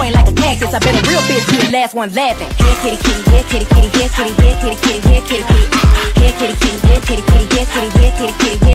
point like a cactus. I bet a real bitch be the last one laughing. Here kitty kitty, here kitty kitty, here kitty, here kitty kitty, here kitty kitty, here kitty kitty, here kitty kitty.